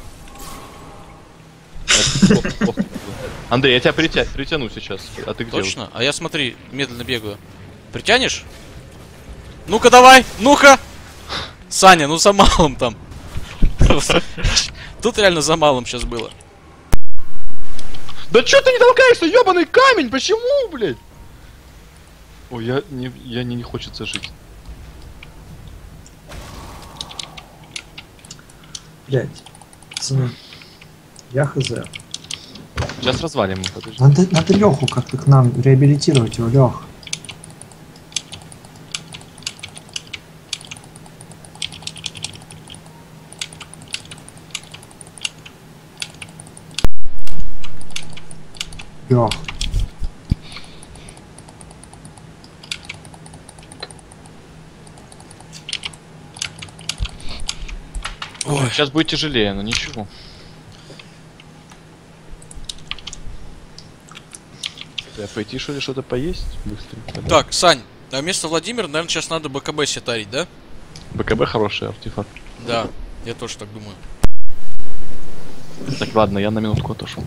Андрей, я тебя притяну сейчас. А ты где? Точно? А я смотри, медленно бегаю. Притянешь? Ну-ка давай! Ну-ка! Саня, ну за малым там. Тут реально за малым сейчас было. Да чё ты не толкаешься, ёбаный камень? Почему, блядь? Ой, не хочется жить. Блядь. Пацаны. Я хз. Сейчас развалим его, подожди. Надо Леху как-то к нам реабилитировать его, Лех. Лех. Ой, сейчас будет тяжелее, но ничего. Я пойти что ли что-то поесть быстренько? Так, Сань, а вместо Владимира, наверное, сейчас надо БКБ сетарить, да? БКБ хороший артефакт. Да, я тоже так думаю. Так, ладно, я на минутку отошел.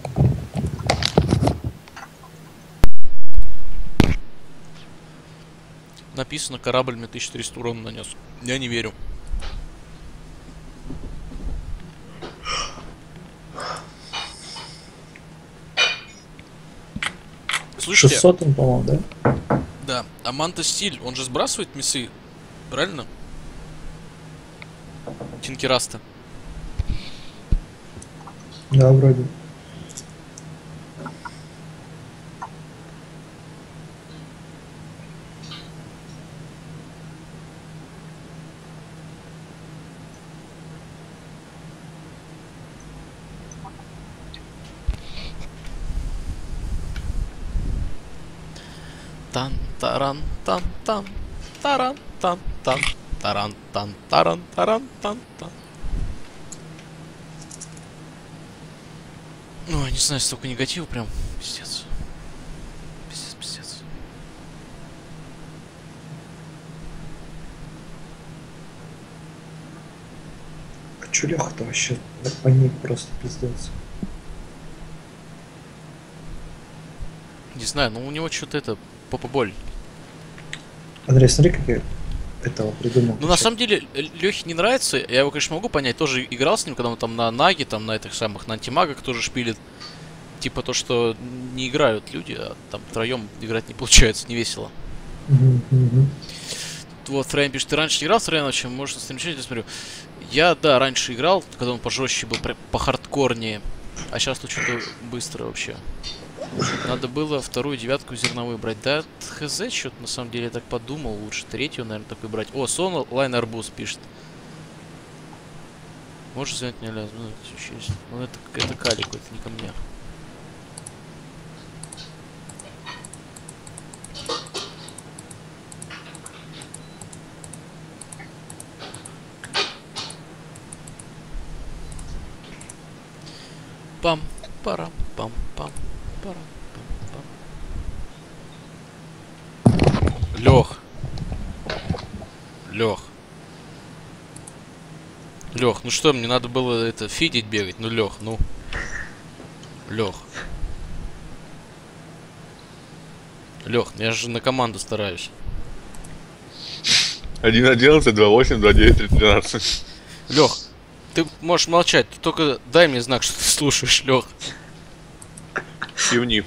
Написано, корабль мне 1300 урона нанес. Я не верю. Слушайте, 600 он, по-моему, да? да, а Манта Стиль, он же сбрасывает мясы, правильно? Тинкераста. Да, вроде. Тан-таран-тан-тан. Таран-тан-тан. Таран-тан-таран-таран-тан-тан. Ой, не знаю, столько негатива прям. Пиздец. Пиздец, пиздец. А чё Леха-то вообще паник просто пиздец. Не знаю, но у него что-то это попа-боль. Андрей, смотри, как я этого придумал. Ну, на самом деле, Лехе не нравится. Я его, конечно, могу понять. Тоже играл с ним, когда он там на Наге, там на этих самых, на антимагах тоже шпилит. Типа то, что не играют люди, а там втроем играть не получается, не весело. Вот, Фрейм пишет, ты раньше не играл в Фрейм, чем можно стримчать, я смотрю. Я, да, раньше играл, когда он пожестче был, по хардкорнее. А сейчас тут что-то быстро вообще. Надо было вторую девятку зерновую брать. Да, хз, что-то на самом деле я так подумал. Лучше третью, наверное, такой брать. О, Сон Лайн Арбуз пишет. Можешь взять мне ля? Ну, это Калику, это не ко мне. Пам, парам, пам, пам. Лех. Лех, ну что, мне надо было это фидить бегать? Ну, Лех, ну. Лех, я же на команду стараюсь. 1.11, 2.8, 2.9, 3.13. Лех, ты можешь молчать, ты только дай мне знак, что ты слушаешь, Лех. Кивни.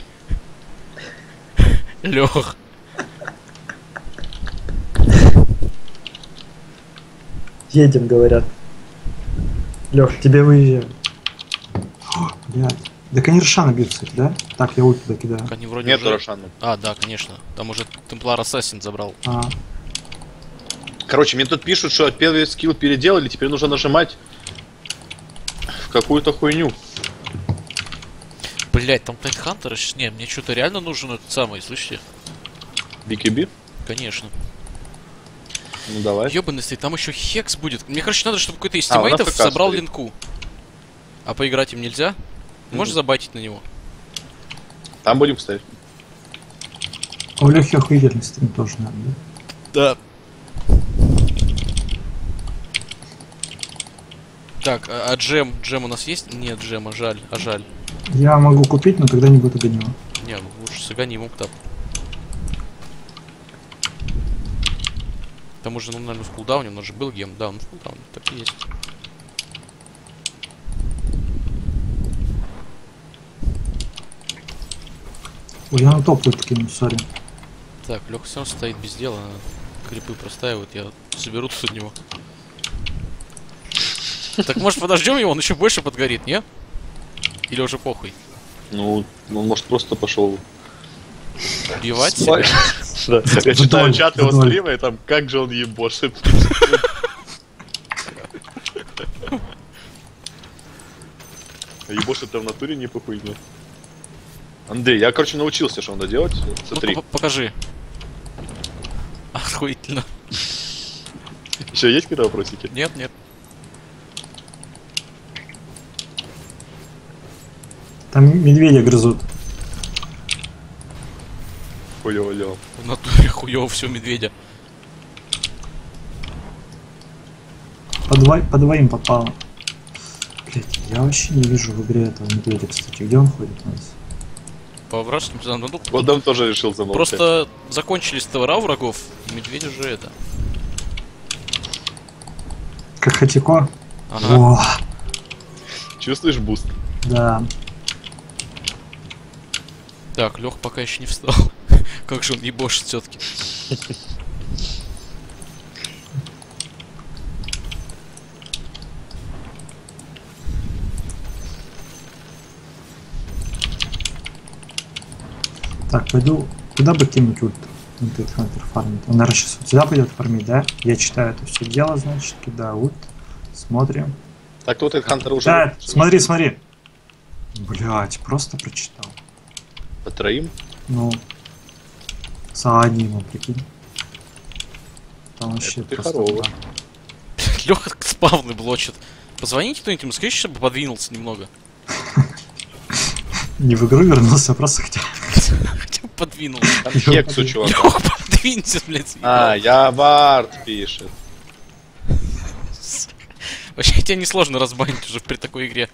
Лех. Едем, говорят. Лех, тебе выезжаем. О, блядь, Так они Рошана бьют, кстати, да? Так, я ульт туда кидаю. Так они вроде Нет уже... Рошана. А, да, конечно. Там уже Темплар Ассасин забрал. А, Короче, мне тут пишут, что первый скилл переделали, теперь нужно нажимать в какую-то хуйню. Блять, там Тайтхантер. Не, мне что-то реально нужен этот самый, слышите? BKB? Конечно. Ну давай. Ёбаный стоит, там еще Хекс будет. Мне, короче, надо, чтобы какой-то из А, у нас тиммейтов ФК забрал стоит. линку. А поиграть им нельзя? Можешь забайтить на него? Там будем ставить. а у Лехи охуительный стрим тоже, наверное, да? Да. Так, а джем? Джем у нас есть? Нет джема, жаль, жаль. Я могу купить, но тогда не буду до него. Не, ну лучше сыгани ему ктап. К тому же, ну, наверное, в кулдауне, у нас же был гем, да, он в кулдауне, так и есть. Ой, я на топ ульт кину, сори. Так, Леха все равно стоит без дела, крипы простаивают, я заберу тут от него. Так может подождем его, он еще больше подгорит, не? Или уже похуй? Ну, он может просто пошел. Убивать Да. себя? Я читаю чат его вдоль. стрима, и там как же он ебошит. Ебошит-то в натуре не похуй, нет. Андрей, я, короче, научился, что надо делать. Смотри. Ну, покажи. Охуительно. Еще есть какие-то вопросики? Нет, нет. Там медведя грызут. Хуёво. В натуре хуёво все медведя. По двоим попало. Блять, я вообще не вижу в игре этого медведя, кстати. Где он ходит у нас? По вражеским зонам, ну, Вот он тоже решил замолчать. просто закончились товара врагов, и медведь уже это. Как Хатико? Ага. О, Чувствуешь буст? да. Так, Лех пока еще не встал. Как же он ебошит все-таки. Так, пойду. Куда бы кинуть ульт? Хантер фармит. Он, наверное, сейчас вот сюда пойдет фармить, да? Я читаю это все дело, значит, кидаю ульт. Смотрим. Так вот этот Хантер уже... Да, смотри, смотри. Блять, просто прочитал. По троим? Ну. За одним, прикинь. Там вообще Это ты просто... хорово. да. Леха спавны блочит. Позвоните кто-нибудь ему, скажите, чтобы подвинулся немного. Не в игру вернулся, а просто хотя. Хотя бы подвинулся. Там Хекс у чувака. Леха, подвинься, блядь. А, я Вард пишет. Вообще тебя несложно разбанить уже при такой игре.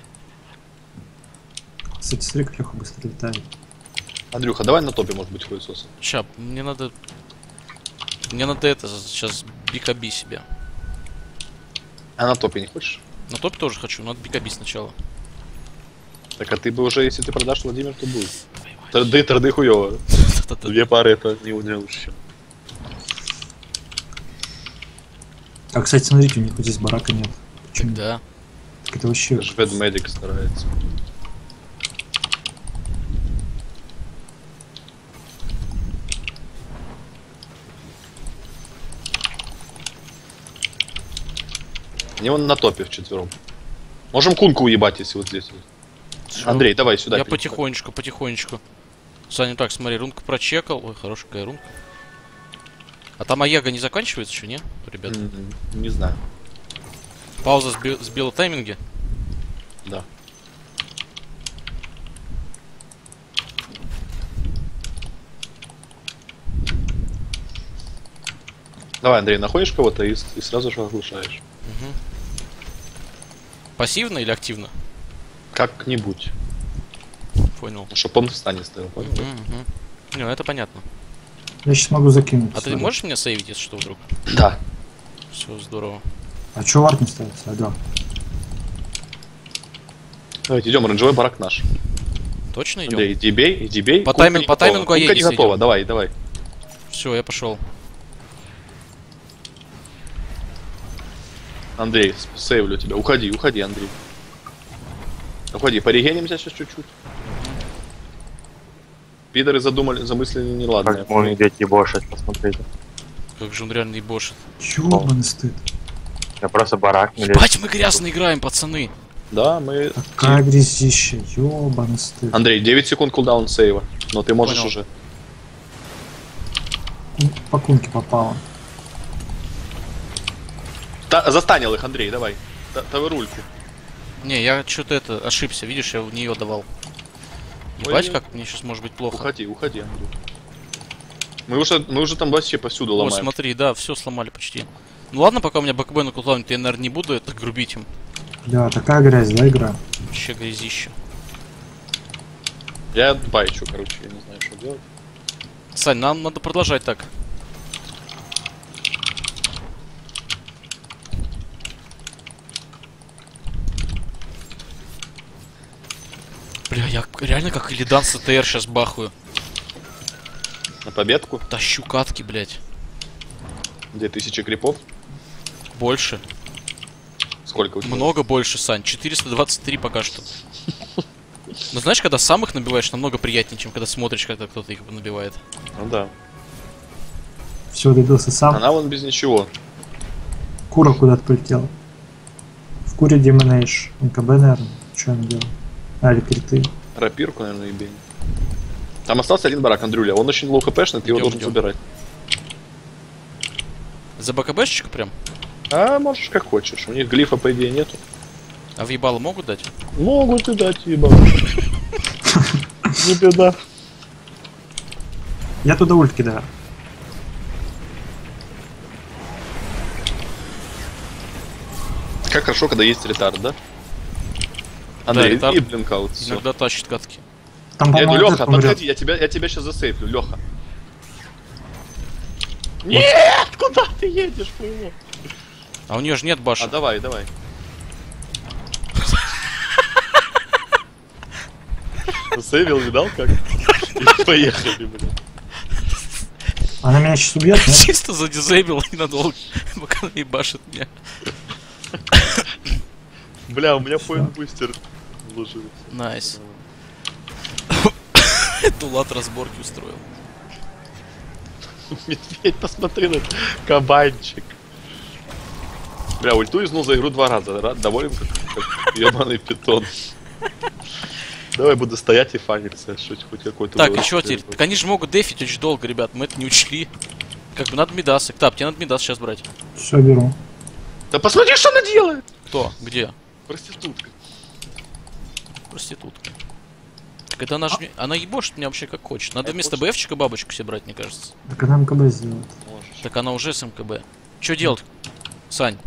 Кстати, смотри, как Леха быстро летает. Андрюха, давай на топе, может быть, хуесос. Ща, мне надо... Мне надо это, сейчас бикаби себе. А на топе не хочешь? На топ тоже хочу, надо бикаби сначала. Так, а ты бы уже, если ты продашь Владимир, то будет. Трды хуёво. Та-та-та. Две пары это не лучше. А, кстати, смотрите, у них вот здесь барака нет. Почему? Да. Так это вообще... Даже Ведмедик старается. Не он на топе вчетвером. Можем кунку уебать, если вот здесь. Андрей, давай сюда. Я переходи. потихонечку. Саня, так, смотри, рунку прочекал. Ой, хорошая какая рунка. А там Аега не заканчивается еще, не? Ребят. Не знаю. Пауза сбила тайминги. Да. Давай, Андрей, находишь кого-то и сразу же оглушаешь. Угу. Пассивно или активно? Как-нибудь. Понял. Чтоб он в стане стоял, понял? Не, ну это понятно. Я сейчас могу закинуть. А ты сюда. можешь меня сейвить, если что, вдруг? Да. Все, здорово. А чё вард не ставится? А, да. Давайте идем, оранжевой барак наш. Точно идем? Андрей, иди бей. По Кунка таймингу- не по готова. таймингу Кунка не Аегис готова, идем. давай. Все, я пошел. Андрей, сейвлю тебя. Уходи, Андрей. Уходи, порегенимся сейчас чуть-чуть. Пидоры замыслили неладное. Как мы дети ебошить, посмотрите. Как же он реально ебошит. Ёбаный стыд. Я просто барак не лезу. Ебать, мы грязно играем, пацаны. Да, мы... Какая грязища, ёбаный стыд. Андрей, 9 секунд кулдаун сейва. Но ты можешь Понял. уже. По кунке попало. Застанил их, Андрей, давай. Тавырульку. Не, я что-то это ошибся, видишь, я в нее давал. Ебать, как мне сейчас может быть плохо. Уходи, Андрей. Мы уже там вообще повсюду О, ломаем. смотри, да, все сломали почти. Ну ладно, пока у меня БКБ на кулдауне, то я, наверное, не буду это грубить им. Да, такая грязь, да, игра? Вообще грязище. Я байчу, короче, я не знаю, что делать. Сань, нам надо продолжать так. Бля, я реально как Илидан с АТР сейчас бахаю. На победку. Тащу катки, блядь. Где 1000 крипов? Больше. Сколько у тебя? Много больше, Сань. 423 пока что. Но знаешь, когда сам их набиваешь, намного приятнее, чем когда смотришь, когда кто-то их набивает. Ну да. Все, добился сам. Она вон без ничего. Кура куда-то полетела. В куре Демонейш. МКБ, наверное. Что он делал? А, или криты. Рапирку, наверное, ебень. Там остался один барак, Андрюля. Он очень лоу хпшный, ты его Идём, должен идём. забирать. За БКБшечку прям? А можешь как хочешь. У них глифа, по идее, нету. А въебало могут дать? Могут и дать, ебал. Не беда. Я туда ульт кидаю. Как хорошо, когда есть ретард, да? Андрей, ретард и блинкаут. Всё. Иногда тащит катки. Там, Я иду, по-моему, Леха, Дед умрет. подходи, я тебя сейчас засейфлю, Леха. Нет, куда ты едешь, хуйло? А у нее же нет А башен. давай. Засейвил, видал как? И поехали, блин. Она меня сейчас убьет, нет? Чисто задизейбил ненадолго, пока она ебашит меня. Бля, у меня поинт-бустер вложился. Найс. Тулат разборки устроил. Медведь, посмотри на этот кабанчик. Бля, ульту изнул за игру 2 раза. Доволен как ебаный питон. Давай буду стоять и фаниться, что хоть какой-то... Так, был и чё теперь? Так они же могут дефить очень долго, ребят, мы это не учли. Как бы надо Мидас. Тап, тебе надо Мидас сейчас брать. Все, беру. Да посмотри, что она делает! Кто? Где? Проститутка. Проститутка. Так это она же... Она ебошит меня вообще как хочет. Надо Я вместо хочет. БФчика бабочку себе брать, мне кажется. Так она МКБ сделает. Можешь. Так она уже с МКБ. Чё делать, Сань?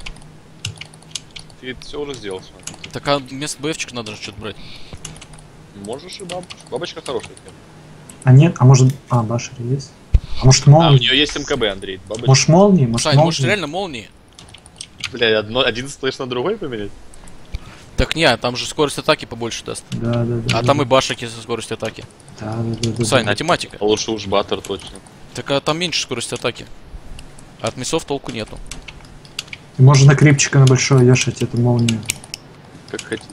Ты все уже сделал, смотри. Так а вместо БФчика надо же что-то брать. Можешь и бабочку. Бабочка хорошая. А нет, а может... А, башер есть? А может А, у молнии? нее есть МКБ, Андрей. Бабочка. Может молнии? Может Сань, может молнии? реально молнии? Бля, один слэш на другой поменять? Так не, там же скорость атаки побольше даст. Да. А там и башики со скоростью атаки. Да. Сань, математика. А лучше уж баттер точно. Так а там меньше скорость атаки. А от мясов толку нету. Ты можешь на крипчика на большой вешать эту молнию. Как хотите.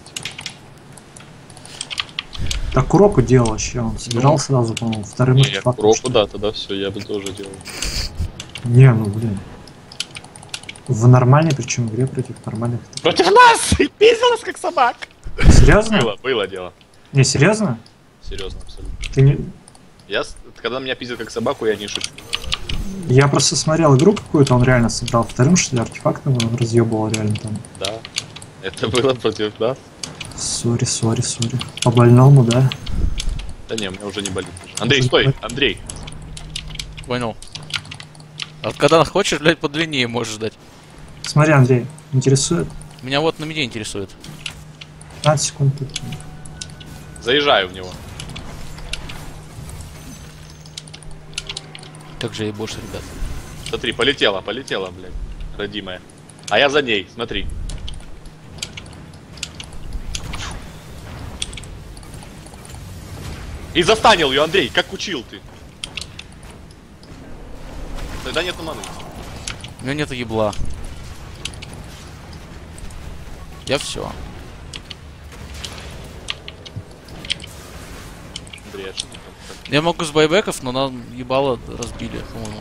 Так Куроку делал вообще, он собирал сразу, по-моему, вторым Не, я артефактом, Куроку, что ли. да, тогда все, я бы тоже делал. Не, ну блин. В нормальной, причем игре против нормальных. Против нас! И пиздилась как собак! Серьезно? Было дело. Не, серьезно? Серьезно, абсолютно. Ты не... Когда меня пиздят как собаку, я не шучу. Я просто смотрел игру какую-то, он реально собрал вторым, что ли, артефактом, он разъебывал реально там. Да. Это было против нас. Сори. По больному, да? Да не, у меня уже не болит. Андрей, стой! Андрей! Понял. А вот когда хочешь, блядь, подлиннее можешь дать. Смотри, Андрей, интересует? Меня вот на меня интересует. 15 секунд тут. Заезжаю в него. Как же ебошь, ребят. Смотри, полетела, блядь. Родимая. А я за ней, смотри. И застанил ее, Андрей, как учил ты. Тогда нет маны. У меня нету ебла. Я все. Андрей, а что ты там? Я могу с байбеков, но нам ебало разбили, по-моему.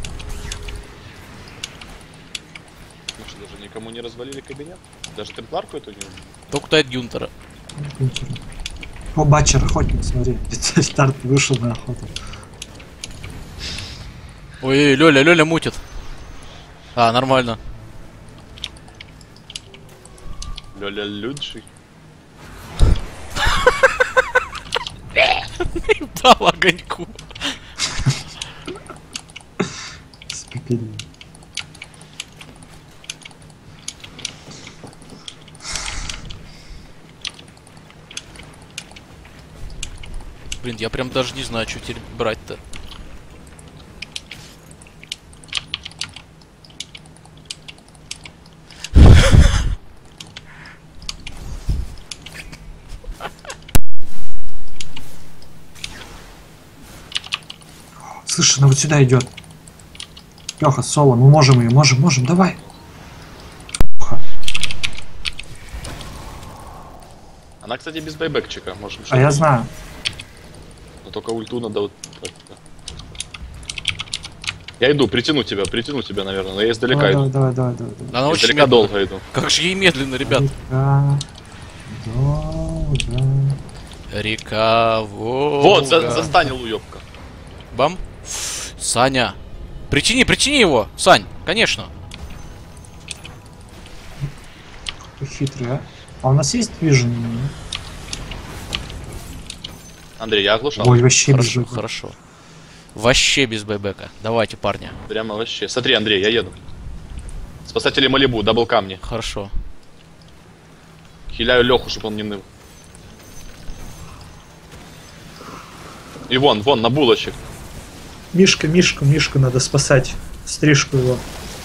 Мы что, даже никому не развалили кабинет? Даже темпларку эту не... Только Тайт Гюнтера. О, Батчер, охотник, смотри. Старт вышел на охоту. Ой, Лёля мутит. А, нормально. Лёля Люджи. Ебал огоньку. Спекельно. Блин, я прям даже не знаю, что теперь брать-то. Слышь, она вот сюда идет. Леха, соло, мы можем ее, можем, давай. Она, кстати, без байбекчика, можем. А я знаю. Но только ульту надо вот так. Я иду, притяну тебя, наверное, но я издалека иду. Давай. Она Я очень издалека медленно. долго иду. Как же ей медленно, ребят. Река, Вот, застанил уёбка. Бам. Саня. Причини его, Сань, конечно. Какой хитрый, а? А у нас есть вижен? Андрей, я оглушал. Ой, вообще без Хорошо, байбека. хорошо. Вообще без байбека. Давайте, парни. Прямо вообще. Смотри, Андрей, я еду. Спасатели Малибу, дабл камни. Хорошо. Хиляю Леху, чтобы он не ныл. И вон, на булочек. Мишку надо спасать. Стрижку его.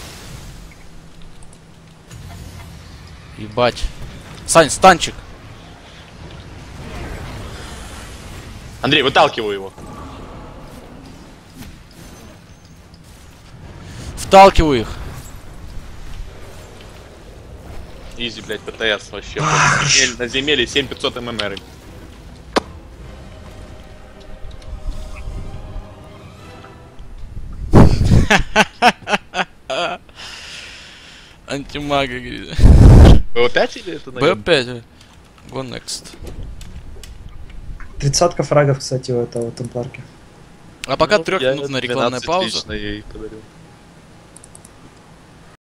Ебать. Сань, станчик. Андрей, выталкивай его. Вталкиваю их. Изи, блядь, ПТС вообще. На земле 7500 ММР. Антимага, говорит. БО5 или это, наверное? Б5. Go next. 30 фрагов, кстати, у этого темпларки. А пока Ну, 3-минутная я рекламная 12 пауза. лично ей подарил.